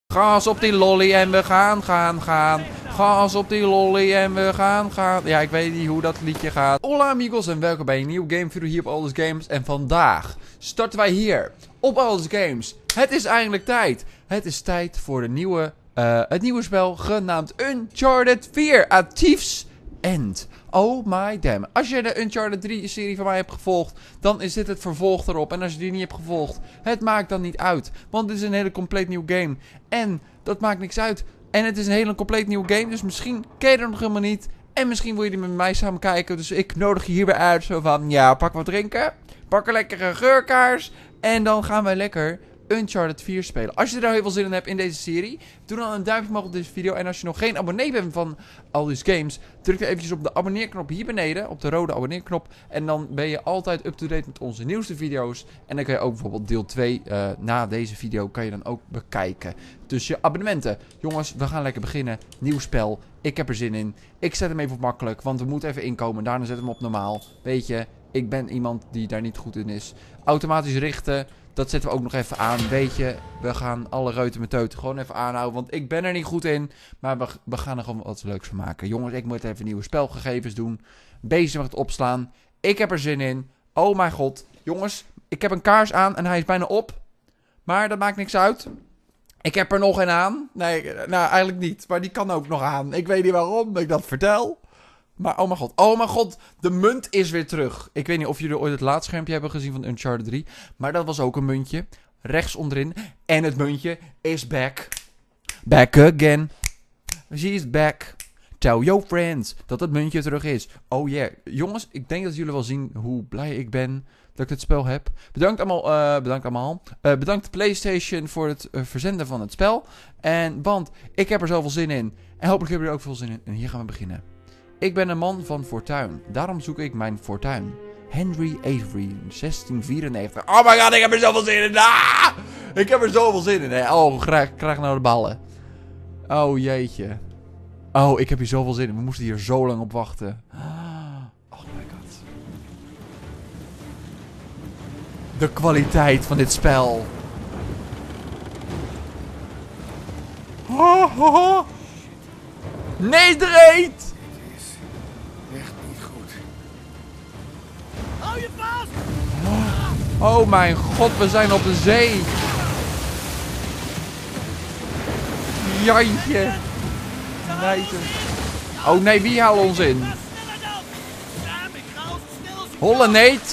Gas op die lolly en we gaan. Gas op die lolly en we gaan. Ja, ik weet niet hoe dat liedje gaat. Hola amigos en welkom bij een nieuwe gamevideo hier op Aldus Games. En vandaag starten wij hier op Aldus Games. Het is eindelijk tijd. Het is tijd voor het nieuwe spel genaamd Uncharted 4 A Thief's End. Oh my damn. Als je de Uncharted 3 serie van mij hebt gevolgd, dan is dit het vervolg erop. En als je die niet hebt gevolgd, het maakt dan niet uit. Want dit is een hele compleet nieuw game. En dat maakt niks uit. En het is een hele compleet nieuwe game. Dus misschien ken je er nog helemaal niet. En misschien wil je die met mij samen kijken. Dus ik nodig je hierbij uit. Zo van, ja, pak wat drinken. Pak een lekkere geurkaars. En dan gaan wij lekker Uncharted 4 spelen. Als je er nou heel veel zin in hebt in deze serie, doe dan een duimpje omhoog op deze video. En als je nog geen abonnee bent van Aldus Games, druk dan eventjes op de abonneerknop hier beneden. Op de rode abonneerknop. En dan ben je altijd up-to-date met onze nieuwste video's. En dan kan je ook bijvoorbeeld deel 2 na deze video kan je dan ook bekijken. Dus je abonnementen. Jongens, we gaan lekker beginnen. Nieuw spel. Ik heb er zin in. Ik zet hem even op makkelijk, want we moeten even inkomen. Daarna zet hem op normaal. Weet je, ik ben iemand die daar niet goed in is. Automatisch richten. Dat zetten we ook nog even aan. Weet je, we gaan alle reuten met teuten gewoon even aanhouden. Want ik ben er niet goed in. Maar we gaan er gewoon wat leuks van maken. Jongens, ik moet even nieuwe spelgegevens doen. Bezig met het opslaan. Ik heb er zin in. Oh mijn god. Jongens, ik heb een kaars aan en hij is bijna op. Maar dat maakt niks uit. Ik heb er nog een aan. Nee, nou eigenlijk niet. Maar die kan ook nog aan. Ik weet niet waarom ik dat vertel. Maar oh mijn god, de munt is weer terug. Ik weet niet of jullie ooit het laadschermpje hebben gezien van Uncharted 3. Maar dat was ook een muntje. Rechts onderin. En het muntje is back. Back again. She's back. Tell your friends dat het muntje terug is. Oh yeah. Jongens, ik denk dat jullie wel zien hoe blij ik ben dat ik dit spel heb. Bedankt allemaal. Bedankt PlayStation voor het verzenden van het spel. Want ik heb er zoveel zin in. En hopelijk hebben jullie er ook veel zin in. En hier gaan we beginnen. Ik ben een man van fortuin. Daarom zoek ik mijn fortuin. Henry Avery, 1694. Oh my god, ik heb er zoveel zin in. Ah! Ik heb er zoveel zin in. Oh, krijg nou de ballen. Oh jeetje. Oh, ik heb hier zoveel zin in. We moesten hier zo lang op wachten. Oh my god. De kwaliteit van dit spel. Nee, dreed! Echt niet goed. Hou je vast! Oh mijn god, we zijn op de zee. Jantje. Nee. Oh nee, wie haalt ons in? Holleneet.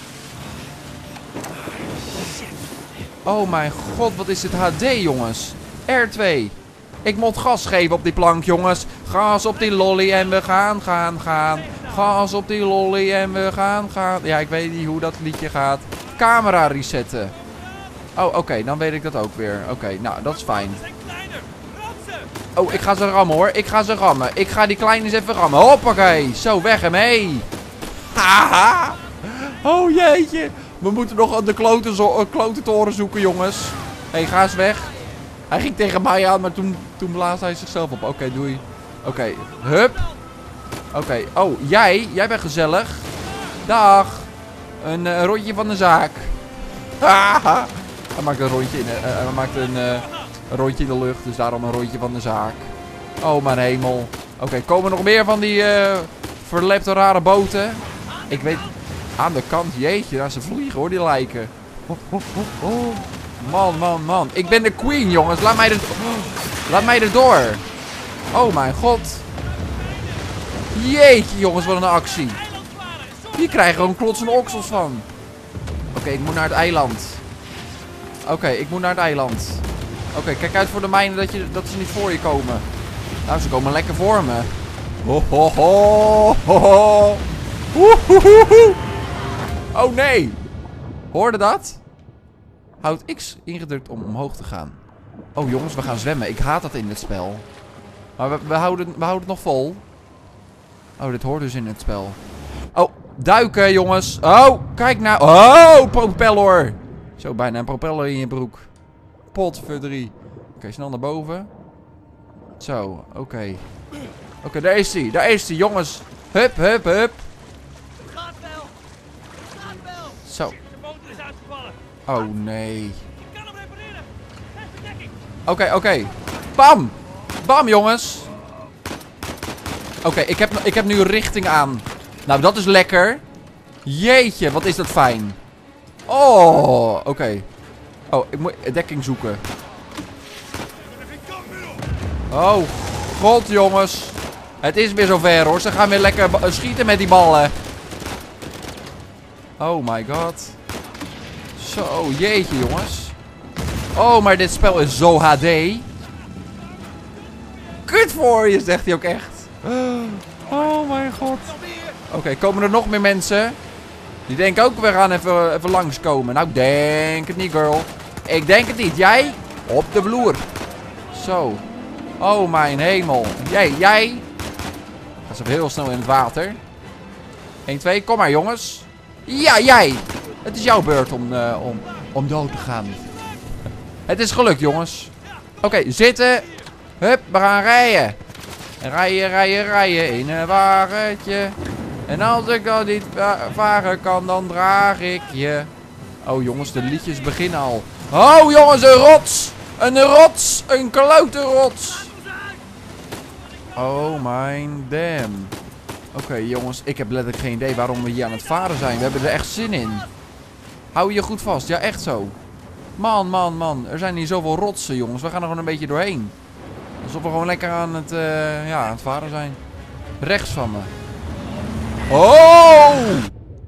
Oh mijn god, wat is dit HD, jongens. R2. Ik moet gas geven op die plank, jongens. Gas op die lolly en we gaan. Gas op die lolly en we gaan. Ja, ik weet niet hoe dat liedje gaat. Camera resetten. Oh, oké, dan weet ik dat ook weer. Oké, nou, dat is fijn. Oh, ik ga ze rammen, hoor. Ik ga die kleine eens even rammen. Hoppakee. Zo, weg ermee. Haha. Oh, jeetje. We moeten nog de klote toren zoeken, jongens. Hé, ga eens weg. Hij ging tegen mij aan, maar toen blaasde hij zichzelf op. Oké, doei. Oké, hup. Oké, oh, jij bent gezellig. Dag. Een rondje van de zaak. Haha. Hij maakt een rondje een rondje in de lucht, dus daarom een rondje van de zaak. Oh mijn hemel. Oké, komen er nog meer van die verlepte rare boten? Ik weet, aan de kant, jeetje, daar ze vliegen hoor, die lijken. Man. Ik ben de queen, jongens. Laat mij er door. Oh mijn god. Jeetje, jongens, wat een actie. Hier krijgen we gewoon klotsende oksels van. Oké, ik moet naar het eiland. Oké, kijk uit voor de mijnen dat ze niet voor je komen. Nou, ze komen lekker voor me. Oh nee. Hoorde dat? Houd X ingedrukt om omhoog te gaan. Oh jongens, we gaan zwemmen. Ik haat dat in dit spel. Maar we houden het nog vol. Oh, dit hoort dus in het spel. Oh, duiken jongens. Oh, kijk nou. Oh, propeller. Zo, bijna een propeller in je broek. Potverdrie. Oké, snel naar boven. Zo, oké. Oké, daar is hij, jongens. Hup. Gaat wel. Zo. De motor is uitgevallen. Oh nee. Ik kan hem repareren. Heb bedekking. Oké. Bam! Bam, jongens! Oké, ik heb nu richting aan. Nou, dat is lekker. Jeetje, wat is dat fijn. Oh, oké. Oh, ik moet dekking zoeken. Oh, god, jongens. Het is weer zover, hoor. Ze gaan weer lekker schieten met die ballen. Oh my god. Zo, jeetje, jongens. Oh, maar dit spel is zo HD. Kut voor je, zegt hij ook echt. Oh mijn god. Oké, komen er nog meer mensen? Die denken ook, we gaan even langskomen. Nou, ik denk het niet, girl. Ik denk het niet. Jij? Op de vloer. Zo. Oh, mijn hemel. Jij? Gaat ze even heel snel in het water. 1, 2, kom maar, jongens. Ja, jij. Het is jouw beurt om dood te gaan. Het is gelukt, jongens. Oké, zitten. Hup, we gaan rijden. Rijden in een wagentje. En als ik dan niet varen kan, dan draag ik je. Oh, jongens, de liedjes beginnen al. Oh, jongens, een rots. Een rots. Een klote rots. Oh, mijn damn. Oké, jongens, ik heb letterlijk geen idee waarom we hier aan het varen zijn. We hebben er echt zin in. Hou je goed vast. Ja, echt zo. Man. Er zijn hier zoveel rotsen, jongens. We gaan er gewoon een beetje doorheen. Alsof we gewoon lekker aan het varen zijn. Rechts van me. Oh!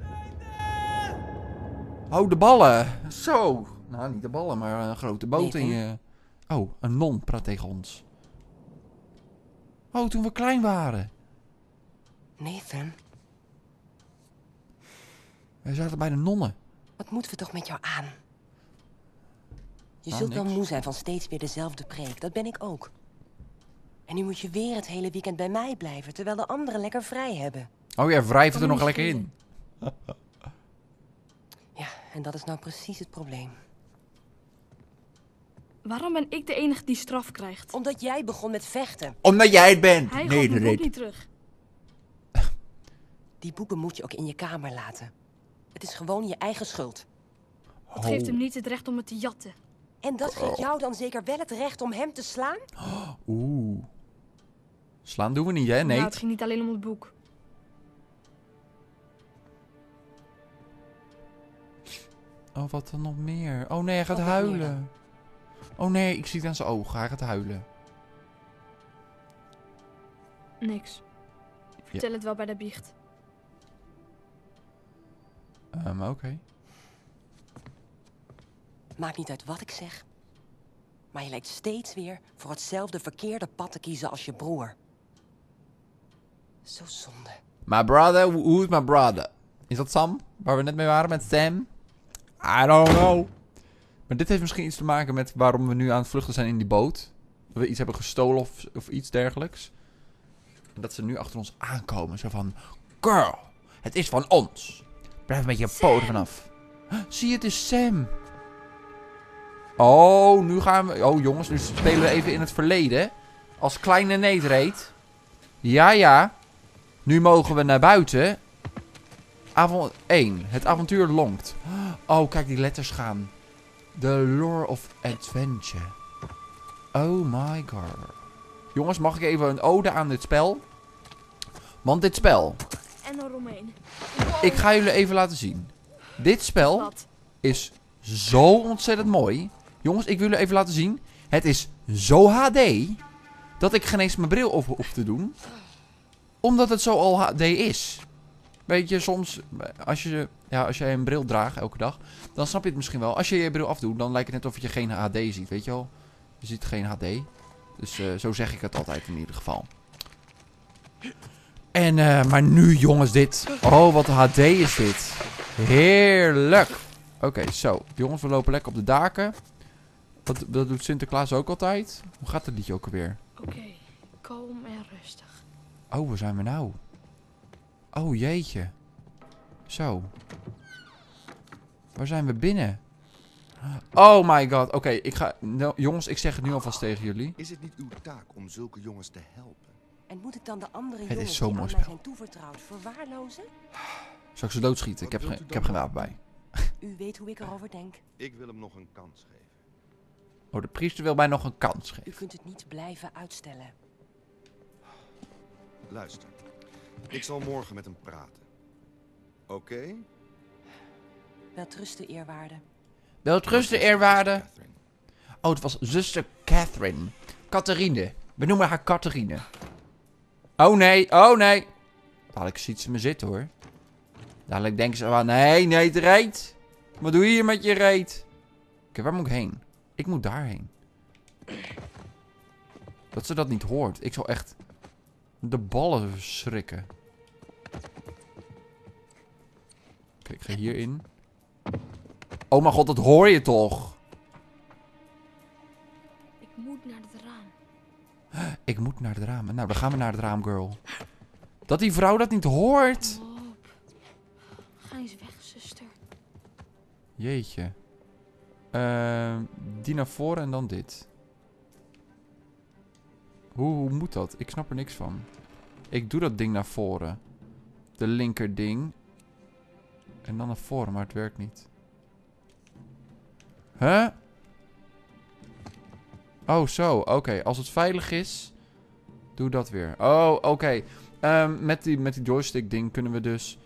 Oh, de ballen. Zo. Nou, niet de ballen, maar een grote boot in je... Oh, een non praat tegen ons. Oh, toen we klein waren. Nathan. We zaten bij de nonnen. Wat moeten we toch met jou aan? Je Nou, zult wel niks. moe zijn van steeds weer dezelfde preek. Dat ben ik ook. En nu moet je weer het hele weekend bij mij blijven, terwijl de anderen lekker vrij hebben. Oh ja, wrijf het er Kan nog me niet lekker in. Ja, en dat is nou precies het probleem. Waarom ben ik de enige die straf krijgt? Omdat jij begon met vechten. Omdat jij het bent. Hij gaat mijn boek niet terug. Die boeken moet je ook in je kamer laten. Het is gewoon je eigen schuld. Dat geeft hem niet het recht om het te jatten. En dat geeft jou dan zeker wel het recht om hem te slaan? Oeh. Slaan doen we niet, hè? Nee. Nou, het ging niet alleen om het boek. Oh, wat dan nog meer? Oh nee, hij gaat Wat nog meer huilen. Oh nee, ik zie het aan zijn ogen. Hij gaat huilen. Niks. Ik vertel het wel bij de biecht. Oké. Maakt niet uit wat ik zeg. Maar je lijkt steeds weer voor hetzelfde verkeerde pad te kiezen als je broer. Zo zonde. My brother, who is my brother? Is dat Sam? Waar we net mee waren met Sam? I don't know. Maar dit heeft misschien iets te maken met waarom we nu aan het vluchten zijn in die boot. Dat we iets hebben gestolen of iets dergelijks. En dat ze nu achter ons aankomen. Zo van, girl, het is van ons. Blijf met je poten vanaf. Zie je, het is Sam. Oh, nu gaan we... Oh jongens, nu spelen we even in het verleden. Als kleine neetreet. Ja. Nu mogen we naar buiten. Avond 1. Het avontuur lonkt. Oh, kijk, die letters gaan. The Lure of Adventure. Oh my god. Jongens, mag ik even een ode aan dit spel? Want dit spel... En er omheen. Ik ga jullie even laten zien. Dit spel Wat? is zo ontzettend mooi. Jongens, ik wil jullie even laten zien. Het is zo HD... dat ik geen eens mijn bril op hoef te doen. Omdat het zo al HD is. Weet je, soms... Als je een bril draagt elke dag... dan snap je het misschien wel. Als je je bril afdoet, dan lijkt het net of je geen HD ziet. Weet je wel? Je ziet geen HD. Dus zo zeg ik het altijd in ieder geval. En, maar nu jongens, dit. Oh, wat HD is dit. Heerlijk. Oké, zo. Jongens, we lopen lekker op de daken. Dat doet Sinterklaas ook altijd. Hoe gaat het liedje ook alweer? Oké, kalm en rustig. Oh, waar zijn we nou? Oh, jeetje. Zo. Waar zijn we binnen? Oh my god. Oké, ik ga... Nou, jongens, ik zeg het nu alvast tegen jullie. Is het niet uw taak om zulke jongens te helpen? En moet ik dan de andere Het is jongens zo'n die mooi aan mij spel. zijn toevertrouwd verwaarlozen? Zal ik ze doodschieten? Ik heb geen wapen bij. U weet hoe ik erover denk. Ik wil hem nog een kans geven. Oh, de priester wil mij nog een kans U geven. kunt het niet blijven uitstellen. Luister, ik zal morgen met hem praten. Oké? Welterusten, eerwaarde. Welterusten, eerwaarde. Catherine. Oh, het was zuster Catherine. Catharine. We noemen haar Catharine. Oh nee, oh nee. Dadelijk ziet ze me zitten hoor. Dadelijk denken ze van, nee, het reet. Wat doe je hier met je reet? Oké, waar moet ik heen? Ik moet daarheen. Dat ze dat niet hoort. Ik zal echt de ballen schrikken. Oké, ik ga hierin. Oh mijn god, dat hoor je toch? Ik moet naar het raam. Ik moet naar het raam. Nou, dan gaan we naar het raam, girl. Dat die vrouw dat niet hoort. Kom op. Ga eens weg, zuster. Jeetje. Die naar voren en dan dit. Hoe moet dat? Ik snap er niks van. Ik doe dat ding naar voren. De linker ding. En dan naar voren, maar het werkt niet. Huh? Oh, zo. Oké, als het veilig is, doe dat weer. Oh, oké. Met die joystick ding kunnen we dus...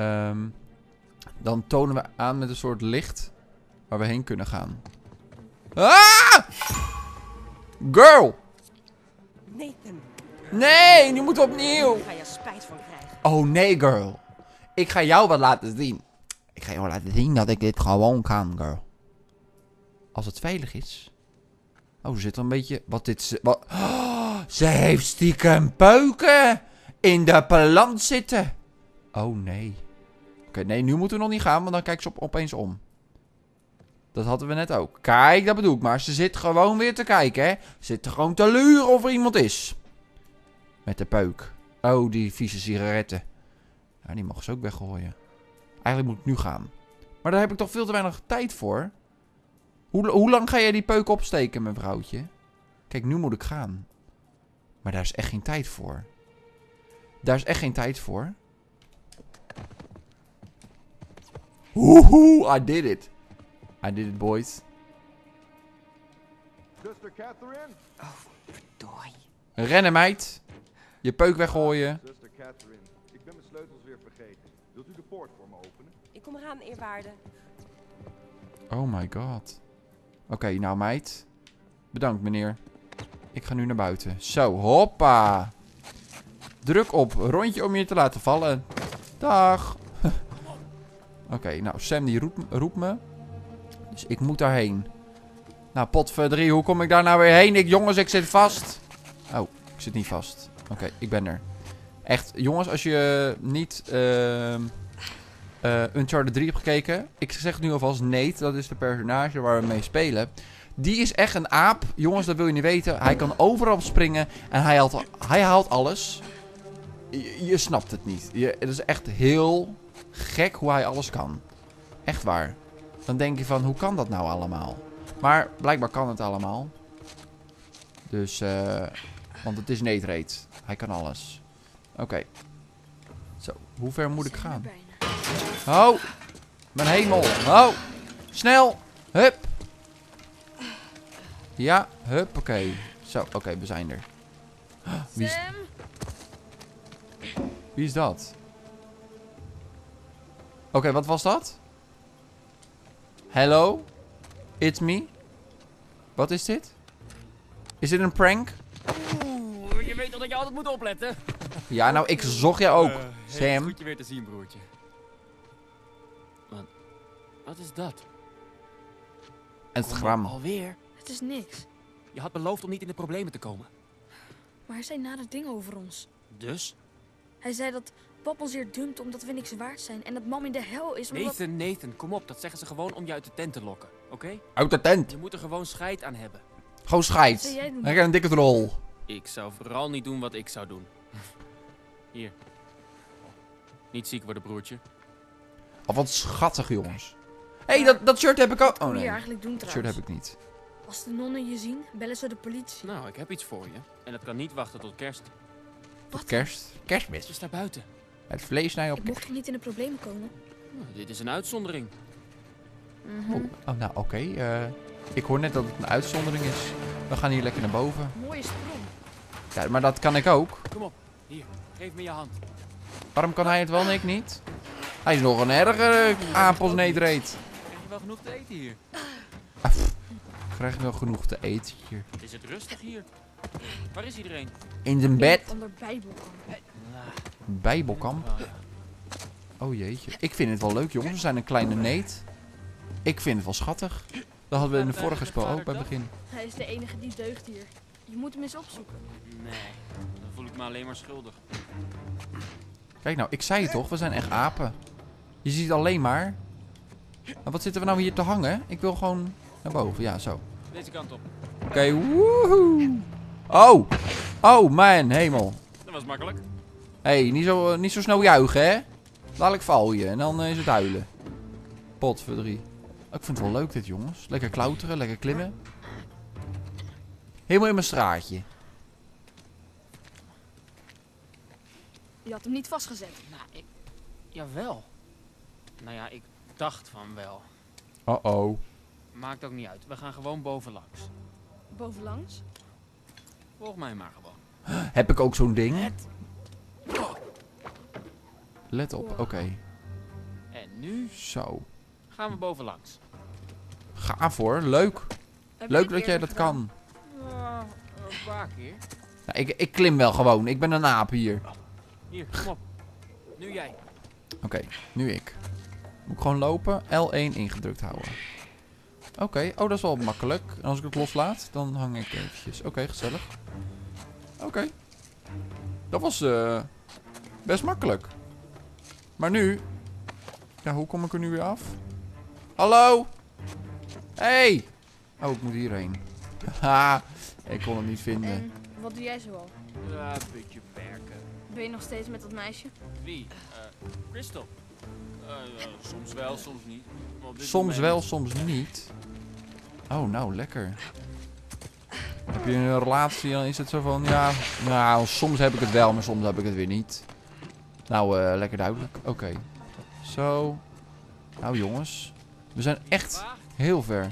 dan tonen we aan met een soort licht waar we heen kunnen gaan. Ah! Girl! Nathan, Nee, nu moeten we opnieuw. daar ga je spijt van krijgen. Oh nee, girl. Ik ga jou wat laten zien. Ik ga jou laten zien dat ik dit gewoon kan, girl. Als het veilig is. Oh, ze zit er een beetje... Wat dit... Wat... Oh, ze heeft stiekem peuken in de plant zitten. Oh nee. Oké, nee, nu moeten we nog niet gaan, want dan kijkt ze opeens om. Dat hadden we net ook. Kijk, dat bedoel ik. Maar ze zit gewoon weer te kijken, hè. Ze zit er gewoon te luren of er iemand is. Met de peuk. Oh, die vieze sigaretten. Ja, die mag ze ook weggooien. Eigenlijk moet ik nu gaan. Maar daar heb ik toch veel te weinig tijd voor. Hoe lang ga jij die peuk opsteken, mevrouwtje? Kijk, nu moet ik gaan. Maar daar is echt geen tijd voor. Daar is echt geen tijd voor. Woehoe, I did it. I did it, boys. Zuster Catherine? Doei. Rennen, meid. Je peuk weggooien. Zuster Catherine, ik ben mijn sleutels weer vergeten. Wilt u de poort voor me openen? Ik kom eraan, eerwaarde. Oh my god. Oké, nou meid. Bedankt, meneer. Ik ga nu naar buiten. Zo, hoppa. Druk op rondje om je te laten vallen. Dag. Oké, nou, Sam die roept me. Dus ik moet daarheen. Nou, potverdrie, hoe kom ik daar nou weer heen? Jongens, ik zit vast. Oh, ik zit niet vast. Oké, ik ben er. Echt, jongens, als je niet Uncharted 3 hebt gekeken. Ik zeg het nu alvast, Nate, dat is de personage waar we mee spelen. Die is echt een aap. Jongens, dat wil je niet weten. Hij kan overal springen en hij haalt alles. Je snapt het niet. Het is echt heel gek hoe hij alles kan. Echt waar. Dan denk je van, hoe kan dat nou allemaal? Maar blijkbaar kan het allemaal. Dus, want het is Nate Raid. Hij kan alles. Oké. Zo, hoe ver moet ik gaan? Oh, mijn hemel. Oh, snel. Hup. Ja, hup, oké. Zo, oké, we zijn er. Sam? Wie is dat? Oké, wat was dat? Hello? It's me? Wat is dit? Is dit een prank? Oeh, je weet toch dat je altijd moet opletten? Ja, nou, ik zocht jou ook, Sam. Goed je weer te zien, broertje. Wat is dat? Een gram. Alweer? Het is niks. Je had beloofd om niet in de problemen te komen. Maar hij zei nare dingen over ons. Dus? Hij zei dat pap ons hier dumpt omdat we niks waard zijn. En dat mam in de hel is omdat... Nathan, kom op. Dat zeggen ze gewoon om je uit de tent te lokken, oké? Uit de tent. Je moet er gewoon scheid aan hebben. Gewoon scheid. Zou jij doen? Hij krijgt een dikke rol. Ik zou vooral niet doen wat ik zou doen. Hier. Niet ziek worden, broertje. Oh, wat schattig, jongens. Hé, hey, dat shirt heb ik ook. Wat Oh moet je nee, eigenlijk doen dat shirt trouwens? heb ik niet. Als de nonnen je zien, bellen ze de politie. Nou, ik heb iets voor je. En het kan niet wachten tot kerst. Wat? Kerst. Kerstmis. Het is daar buiten. Het vlees snijden op Ik mocht toch niet in de problemen komen? Nou, dit is een uitzondering. Oh, nou, oké. Ik hoor net dat het een uitzondering is. We gaan hier lekker naar boven. Mooie sprong. Ja, maar dat kan ik ook. Kom op, hier, geef me je hand. Waarom kan hij het wel en ik niet? Hij is nog een erger apelsneedreet. Krijg je wel genoeg te eten hier? Krijg je wel genoeg te eten hier. Is het rustig hier? Waar is iedereen? In zijn bed. Ander bijbelkamp. Bijbelkamp. Oh jeetje. Ik vind het wel leuk jongens. We zijn een kleine neet. Ik vind het wel schattig. Dat hadden we in de vorige spel ook bij het begin. Hij is de enige die deugt hier. Je moet hem eens opzoeken. Nee, dan voel ik me alleen maar schuldig. Kijk nou, ik zei het toch. We zijn echt apen. Je ziet alleen maar. Maar wat zitten we nou hier te hangen? Ik wil gewoon naar boven. Ja, zo. Deze kant op. Oké, woehoe. Oh. Oh, mijn hemel. Dat was makkelijk. Hé, niet zo snel juichen, hè? Dadelijk val je en dan is het huilen. Potverdrie. Oh, ik vind het wel leuk dit, jongens. Lekker klauteren, lekker klimmen. Helemaal in mijn straatje. Je had hem niet vastgezet. Nou, jawel. Nou ja, ik dacht van wel. Oh. Maakt ook niet uit. We gaan gewoon bovenlangs. Bovenlangs. Volg mij maar gewoon. Heb ik ook zo'n ding? Let op, oké. En nu Zo. gaan we bovenlangs. Gaaf hoor, leuk. Heb Leuk ik dat jij eerder dat gedaan. kan. Een paar keer. Nou, ik klim wel gewoon. Ik ben een aap hier. Hier, kom op. Nu jij. Oké, nu ik. Moet ik gewoon lopen? L1 ingedrukt houden. Oké, oh dat is wel makkelijk. En als ik het loslaat, dan hang ik eventjes. Oké, gezellig. Oké. Dat was best makkelijk. Maar nu... Ja, hoe kom ik er nu weer af? Hallo? Hey! Oh, ik moet hierheen. Haha, ik kon het niet vinden. En wat doe jij zoal? Ja, een beetje werken. Ben je nog steeds met dat meisje? Wie? Crystal. Soms wel, soms niet. Maar op dit Soms moment- wel, soms niet. Oh, nou, lekker. Heb je een relatie, dan is het zo van, ja... Nou, soms heb ik het wel, maar soms heb ik het weer niet. Nou, lekker duidelijk. Oké. Zo. Nou, jongens. We zijn echt heel ver.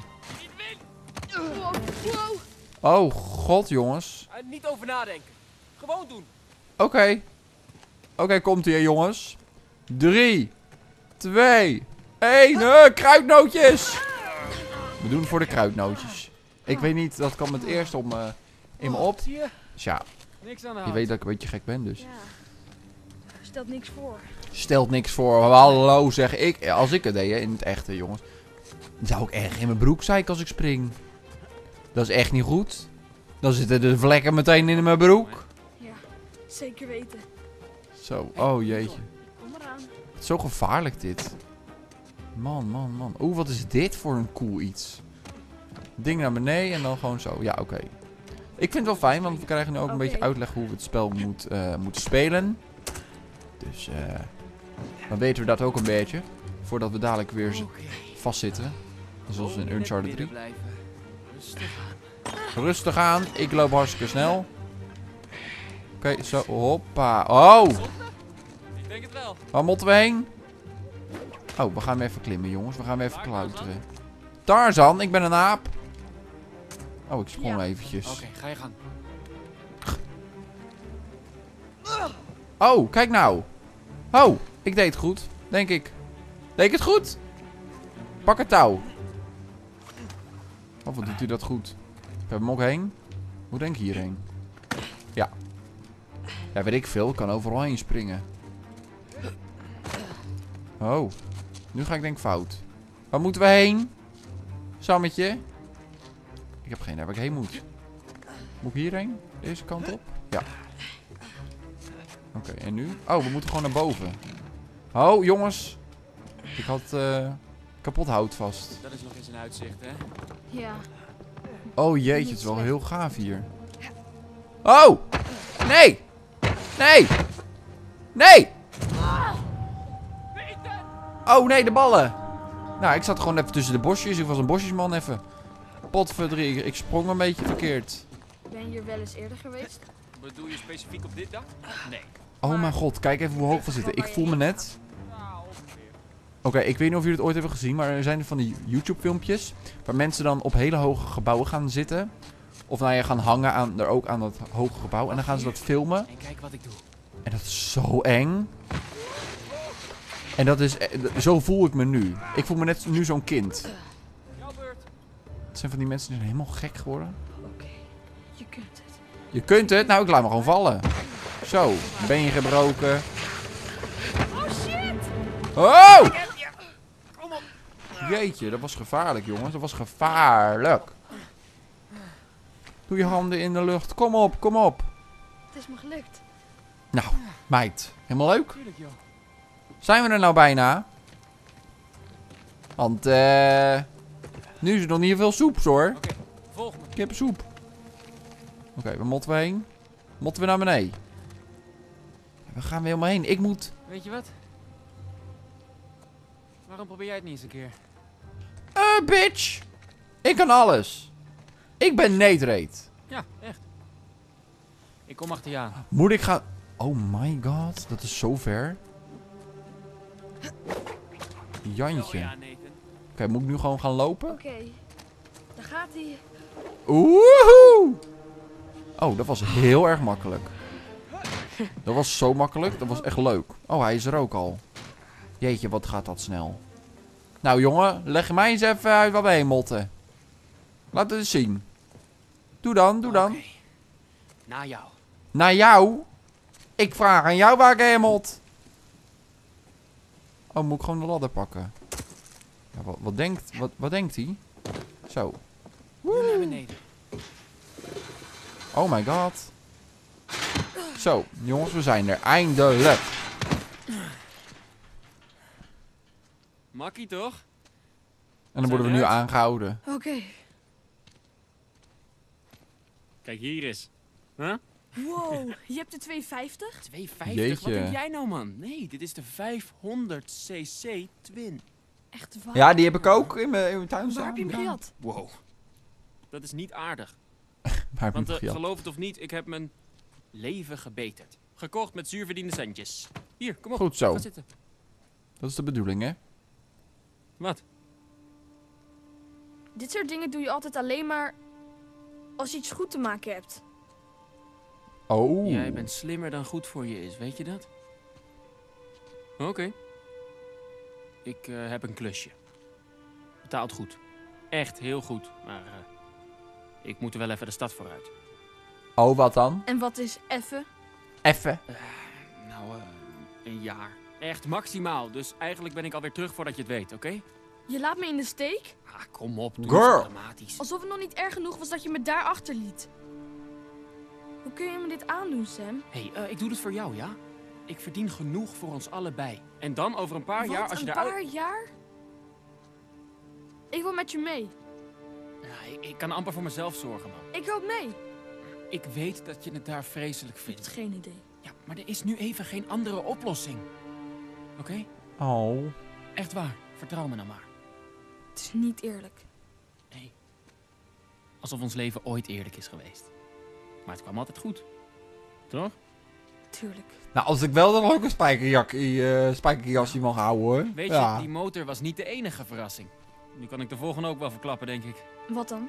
Wow, wow. Oh, god, jongens. Niet over nadenken. Gewoon doen. Oké. Oké, komt ie, jongens. 3, 2, 1. Kruidnootjes! We doen het voor de kruidnootjes. Ik weet niet, dat kwam het eerst in me op. Zie je? Dus ja, Niks aan de je hand. weet dat ik een beetje gek ben, dus. Ja. Stelt niks voor. Stelt niks voor. Hallo, zeg ik. Als ik het deed, hè, in het echte, jongens. Dan zou ik echt in mijn broek zeiken als ik spring. Dat is echt niet goed. Dan zitten de vlekken meteen in mijn broek. Ja, zeker weten. Zo, oh jeetje. Kom eraan. Het is zo gevaarlijk dit. Man. Oeh, wat is dit voor een cool iets. Ding naar beneden en dan gewoon zo. Ja, oké. Ik vind het wel fijn, want we krijgen nu ook een Oké. beetje uitleg hoe we het spel moeten spelen. Dus dan weten we dat ook een beetje. Voordat we dadelijk weer vastzitten. Zoals in Uncharted 3. Rustig aan. Rustig aan, ik loop hartstikke snel. Oké, zo, hoppa. Oh, Ik denk het wel. waar moeten we heen? Oh, we gaan weer even klimmen, jongens. We gaan weer even klauteren. Tarzan, ik ben een aap. Oh, ik sprong Ja. eventjes. Oké, ga je gang. Oh, kijk nou. Oh, ik deed het goed, denk ik. Deed ik het goed? Pak het touw. Oh, wat doet u dat goed? Ik heb hem ook heen. Hoe denk je hierheen? Ja. Ja, weet ik veel. Ik kan overal heen springen. Oh. Nu ga ik denk fout. Waar moeten we heen? Sammetje? Ik heb geen idee waar ik heen moet. Moet ik hierheen? Deze kant op? Ja. Oké, en nu? Oh, we moeten gewoon naar boven. Oh, jongens. Ik had kapot hout vast. Dat is nog eens een uitzicht, hè? Ja. Oh jeetje, het is wel heel gaaf hier. Oh! Nee! Nee! Nee! Oh nee, de ballen! Nou, ik zat gewoon even tussen de bosjes. Ik was een bosjesman even. Potverdrie, ik sprong een beetje verkeerd. Ben je hier wel eens eerder geweest? Bedoel je specifiek op dit dak? Nee. Oh mijn god, kijk even hoe hoog we zitten. Ik voel me net... Ja, ongeveer. Oké, ik weet niet of jullie het ooit hebben gezien, maar er zijn van die YouTube-filmpjes waar mensen dan op hele hoge gebouwen gaan zitten. Of nou ja, gaan hangen aan, er ook aan dat hoge gebouw. En dan gaan ze dat filmen. En kijk wat ik doe. En dat is zo eng. En dat is... Zo voel ik me nu. Ik voel me net nu zo'n kind. Jouw beurt. Het zijn van die mensen die zijn helemaal gek geworden. Oké, je kunt het. Je kunt het? Nou, ik laat me gewoon vallen. Zo, been gebroken. Oh shit! Oh! Jeetje, dat was gevaarlijk, jongens. Dat was gevaarlijk. Doe je handen in de lucht. Kom op, kom op. Het is me gelukt. Nou, meid. Helemaal leuk. Tuurlijk, joh. Zijn we er nou bijna? Want, nu is er nog niet veel soep, hoor. Oké, volg me. Kippensoep. Oké, waar moeten we heen? Moeten we naar beneden? Waar gaan we helemaal heen? Ik moet... Weet je wat? Waarom probeer jij het niet eens een keer? Bitch! Ik kan alles. Ik ben Neetreed. Ja, echt. Ik kom achter je aan. Moet ik gaan... Oh my god, dat is zo ver. Jantje. Oh ja, Nathan. Oké, moet ik nu gewoon gaan lopen? Oké, daar gaat hij. Woehoe! Oh, dat was heel erg makkelijk. Dat was zo makkelijk. Dat was echt leuk. Oh, hij is er ook al. Jeetje, wat gaat dat snel. Nou jongen, leg mij eens even uit waar we heen motten. Laat het eens zien. Doe dan, doe dan. Oké. Na jou. Naar jou? Ik vraag aan jou waar ik heen mot. Oh, moet ik gewoon de ladder pakken? Ja, wat denkt hij? Zo. Nu naar beneden. Oh my god. Zo, jongens, we zijn er. Eindelijk. Makkie toch? En dan worden we nu aangehouden. Oké. Kijk hier eens. Huh? Wow, je hebt de 250? 250? Jeetje. Wat denk jij nou, man? Nee, dit is de 500cc Twin. Echt waar? Ja, die heb ik ook in mijn tuin Waar staan. heb je hem Ja. gejat? Wow. Dat is niet aardig. Waar heb je Want hem gejat? geloof het of niet, ik heb mijn leven gebeterd. Gekocht met zuurverdiende centjes. Hier, kom op. Goed zo. Ga zitten. Dat is de bedoeling, hè? Wat? Dit soort dingen doe je altijd alleen maar als je iets goed te maken hebt. Oh. Jij bent slimmer dan goed voor je is, weet je dat? Oké. Ik heb een klusje. Betaalt goed. Echt heel goed. Maar ik moet er wel even de stad vooruit. Oh, wat dan? En wat is effen? Even. Nou, een jaar. Echt maximaal. Dus eigenlijk ben ik alweer terug voordat je het weet, oké? Je laat me in de steek? Ah, kom op. Doe Girl. niet zo dramatisch. Alsof het nog niet erg genoeg was dat je me daar achterliet. Hoe kun je me dit aandoen, Sam? Hé, ik doe dit voor jou, ja? Ik verdien genoeg voor ons allebei. En dan over een paar jaar, Wat, als je een eruit... paar jaar? Ik wil met je mee. Ja, ik kan amper voor mezelf zorgen, man. Ik loop mee. Ik weet dat je het daar vreselijk Ik heb vindt. geen idee. Ja, maar er is nu even geen andere oplossing. Oké? Oh. Echt waar. Vertrouw me nou maar. Het is niet eerlijk. Nee. Alsof ons leven ooit eerlijk is geweest. Maar het kwam altijd goed. Toch? Tuurlijk. Nou, als ik wel dan ook een spijkerjasje mag houden, hoor. Weet je, die motor was niet de enige verrassing. Nu kan ik de volgende ook wel verklappen, denk ik. Wat dan?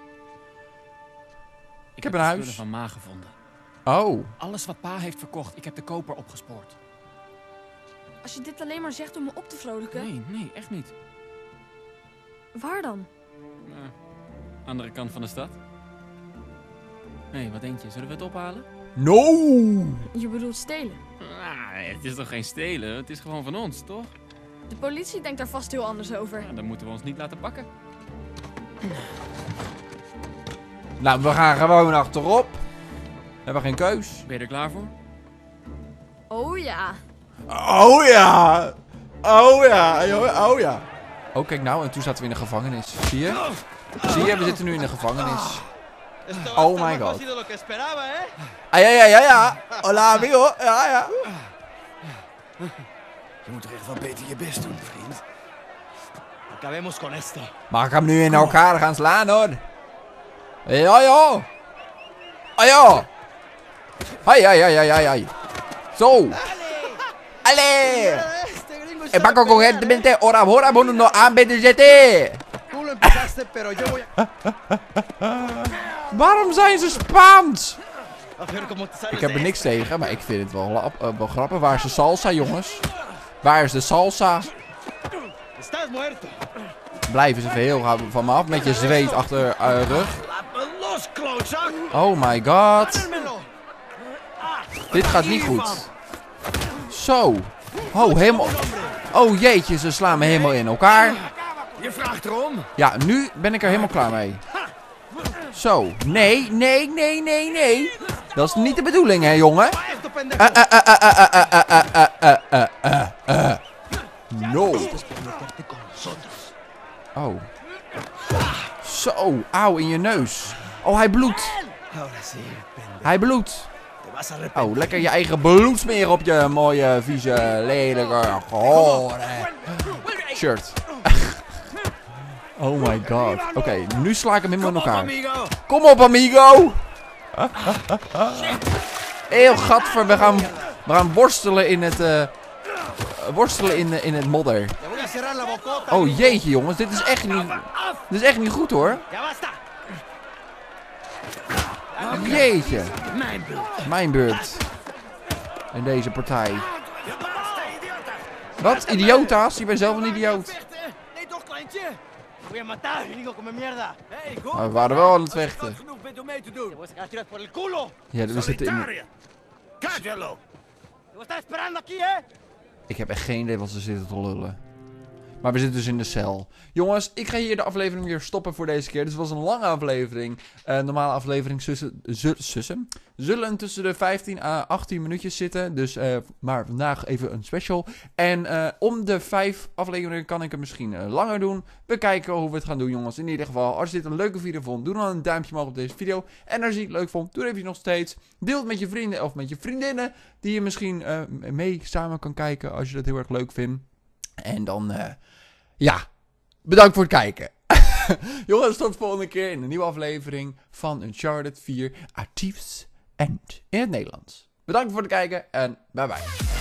Ik heb de een huis. spullen van Ma gevonden. Oh. Alles wat Pa heeft verkocht, ik heb de koper opgespoord. Als je dit alleen maar zegt om me op te vrolijken. Nee, echt niet. Waar dan? Andere kant van de stad. Hé, wat denk je? Zullen we het ophalen? No! Je bedoelt stelen. Het is toch geen stelen? Het is gewoon van ons, toch? De politie denkt daar vast heel anders over. Ja, dan moeten we ons niet laten pakken. Nou, we gaan gewoon achterop. We hebben geen keus. Ben je er klaar voor? Oh ja. Oh ja! Oh ja! Oh ja! Oh, kijk nou, en toen zaten we in de gevangenis. Zie je? Zie je, we zitten nu in de gevangenis. Oh my god. Ah, ja. Hola, amigo. Ja. Je moet toch echt wel beter je best doen, vriend. Acabemos con esto. Mag ik hem nu in elkaar gaan slaan, hoor? Ja. Ah, ja. Ai. Zo. Allee. El Paco cogentemente hora no ABDZT. Waarom zijn ze Spaans? Ik heb er niks tegen, maar ik vind het wel grappig. Waar is de salsa, jongens? Waar is de salsa? Blijf eens even heel van me af met je zweet achter rug. Oh my god. Dit gaat niet goed. Zo. Oh, helemaal... Oh jeetje, ze slaan me helemaal in elkaar. Je vraagt erom. Ja, nu ben ik er helemaal klaar mee. Zo. Nee. Dat is niet de bedoeling, hè, jongen. No. Oh. Zo. Auw, in je neus. Oh, hij bloedt. Hij bloedt. Oh, lekker je eigen bloed smeren op je mooie, vieze, lelijke, shirt. Oh my god. Oké, nu sla ik hem helemaal in elkaar. Kom op, amigo. Heel gadver, we gaan worstelen in het... worstelen in het modder. Oh jeetje, jongens, dit is echt niet goed, hoor. Jeetje. Mijn beurt. In deze partij. Wat? Idiota's? Je bent zelf een idioot. Maar we waren wel aan het vechten. Ja, we zitten in... Ik heb echt geen idee wat ze zitten te lullen. Maar we zitten dus in de cel. Jongens, ik ga hier de aflevering weer stoppen voor deze keer. Dit was een lange aflevering. Normale aflevering zullen tussen de 15 à 18 minuutjes zitten. Dus, maar vandaag even een special. En om de 5 afleveringen kan ik het misschien langer doen. We kijken hoe we het gaan doen, jongens. In ieder geval, als je dit een leuke video vond, doe dan een duimpje omhoog op deze video. En als je het leuk vond, doe het even nog steeds. Deel het met je vrienden of met je vriendinnen. Die je misschien mee samen kan kijken als je dat heel erg leuk vindt. En dan, ja, bedankt voor het kijken. Jongens, tot de volgende keer in een nieuwe aflevering van Uncharted 4 A Thief's End in het Nederlands. Bedankt voor het kijken en bye bye.